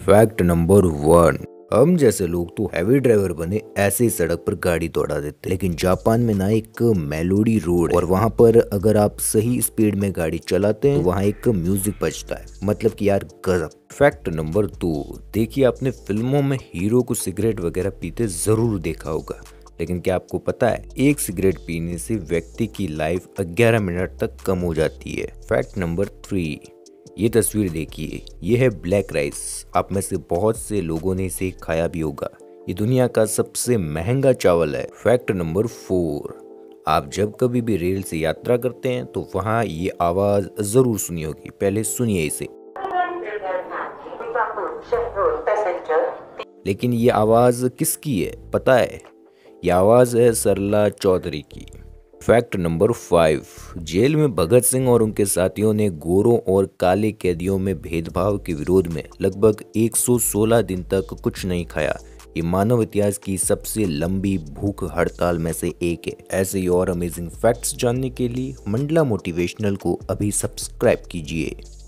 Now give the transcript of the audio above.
Fact number 1, हम जैसे लोग तो हैवी ड्राइवर बने ऐसे ही सड़क पर गाड़ी दौड़ा देते, लेकिन जापान में ना एक मेलोडी रोड है और वहाँ पर अगर आप सही स्पीड में गाड़ी चलाते हैं तो वहाँ एक म्यूजिक बजता है, मतलब कि यार गजब। फैक्ट नंबर 2, देखिए आपने फिल्मों में हीरो को सिगरेट वगैरह पीते जरूर देखा होगा, लेकिन क्या आपको पता है एक सिगरेट पीने से व्यक्ति की लाइफ 11 मिनट तक कम हो जाती है। फैक्ट नंबर 3, ये तस्वीर देखिए, ये है ब्लैक राइस। आप में से बहुत से लोगों ने इसे खाया भी होगा। ये दुनिया का सबसे महंगा चावल है। फैक्ट नंबर 4, आप जब कभी भी रेल से यात्रा करते हैं तो वहाँ ये आवाज जरूर सुनी होगी, पहले सुनिए इसे। लेकिन ये आवाज किसकी है पता है? ये आवाज है सरला चौधरी की। फैक्ट नंबर 5, जेल में भगत सिंह और उनके साथियों ने गोरों और काले कैदियों में भेदभाव के विरोध में लगभग 116 दिन तक कुछ नहीं खाया। ये मानव इतिहास की सबसे लंबी भूख हड़ताल में से एक है। ऐसे ही और अमेजिंग फैक्ट्स जानने के लिए मंडला मोटिवेशनल को अभी सब्सक्राइब कीजिए।